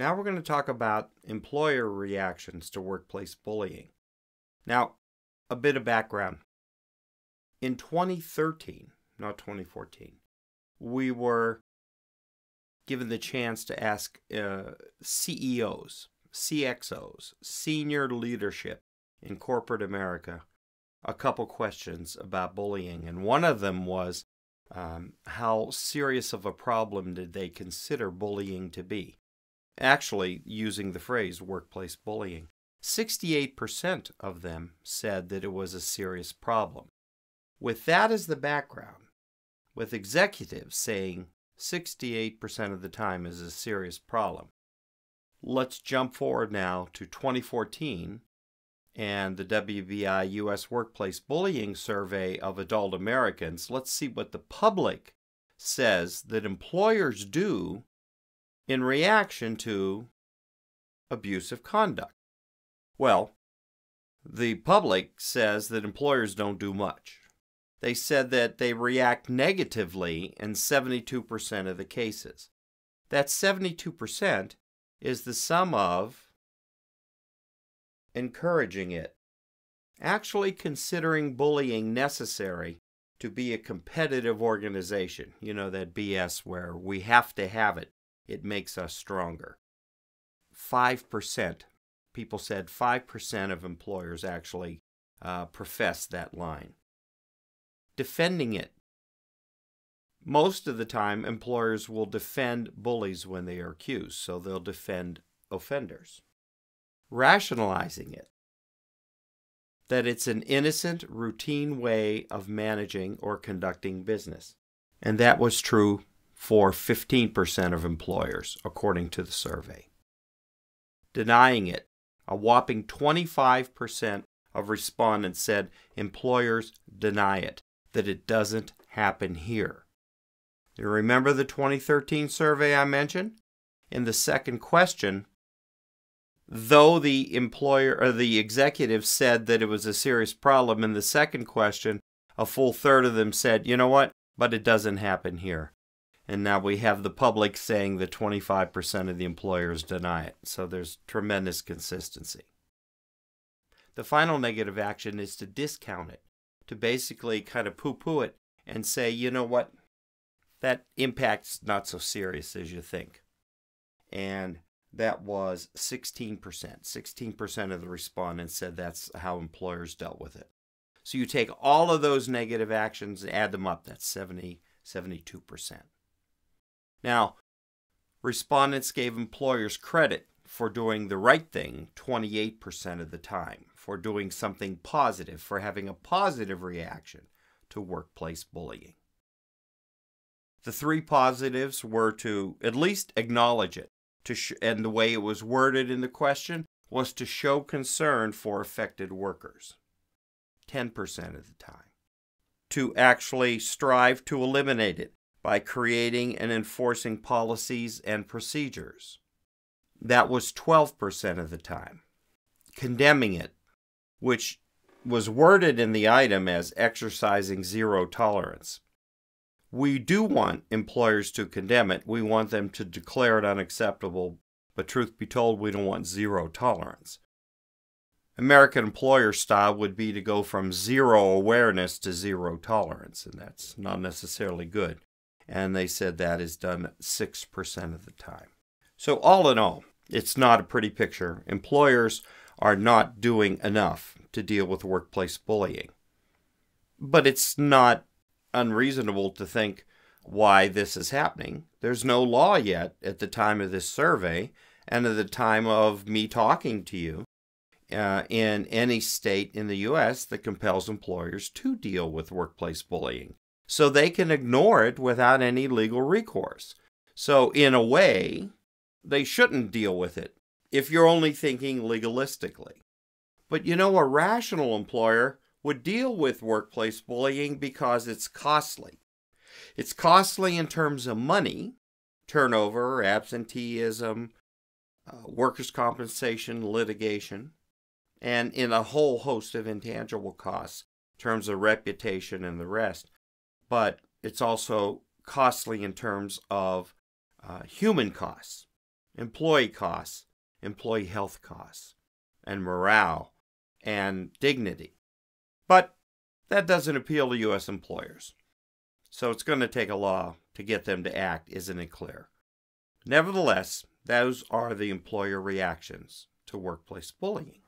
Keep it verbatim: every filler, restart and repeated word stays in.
Now we're going to talk about employer reactions to workplace bullying. Now, a bit of background. In twenty thirteen, not twenty fourteen, we were given the chance to ask uh, C E Os, C X Os, senior leadership in corporate America, a couple questions about bullying. And one of them was, um, how serious of a problem did they consider bullying to be? Actually, using the phrase workplace bullying. sixty-eight percent of them said that it was a serious problem. With that as the background, with executives saying sixty-eight percent of the time is a serious problem, let's jump forward now to twenty fourteen and the W B I U S Workplace Bullying Survey of adult Americans. Let's see what the public says that employers do in reaction to abusive conduct. Well, the public says that employers don't do much. They said that they react negatively in seventy-two percent of the cases. That seventy-two percent is the sum of encouraging it, actually considering bullying necessary to be a competitive organization. You know, that B S where we have to have it. It makes us stronger. five percent. People said five percent of employers actually uh, profess that line. Defending it. Most of the time, employers will defend bullies when they are accused, so they'll defend offenders. Rationalizing it. That it's an innocent, routine way of managing or conducting business. And that was true for fifteen percent of employers, according to the survey. Denying it. A whopping twenty-five percent of respondents said employers deny it, that it doesn't happen here. You remember the twenty thirteen survey I mentioned? In the second question, though the employer or the executive said that it was a serious problem, in the second question, a full third of them said, you know what, but it doesn't happen here. And now we have the public saying that twenty-five percent of the employers deny it. So there's tremendous consistency. The final negative action is to discount it, to basically kind of poo-poo it and say, you know what, that impact's not so serious as you think. And that was sixteen percent. sixteen percent of the respondents said that's how employers dealt with it. So you take all of those negative actions and add them up, that's seventy, seventy-two percent. Now, respondents gave employers credit for doing the right thing twenty-eight percent of the time, for doing something positive, for having a positive reaction to workplace bullying. The three positives were to at least acknowledge it, to sh- and the way it was worded in the question was to show concern for affected workers, ten percent of the time. To actually strive to eliminate it by creating and enforcing policies and procedures. That was twelve percent of the time. Condemning it, which was worded in the item as exercising zero tolerance. We do want employers to condemn it. We want them to declare it unacceptable, but truth be told, we don't want zero tolerance. American employer style would be to go from zero awareness to zero tolerance, and that's not necessarily good. And they said that is done six percent of the time. So all in all, it's not a pretty picture. Employers are not doing enough to deal with workplace bullying. But it's not unreasonable to think why this is happening. There's no law yet at the time of this survey and at the time of me talking to you uh, in any state in the U S that compels employers to deal with workplace bullying. So they can ignore it without any legal recourse. So in a way, they shouldn't deal with it if you're only thinking legalistically. But you know, a rational employer would deal with workplace bullying because it's costly. It's costly in terms of money, turnover, absenteeism, uh, workers' compensation, litigation, and in a whole host of intangible costs in terms of reputation and the rest. But it's also costly in terms of uh, human costs. employee costs, employee health costs, and morale, and dignity. But that doesn't appeal to U S employers. So it's going to take a law to get them to act, isn't it clear? Nevertheless, those are the employer reactions to workplace bullying.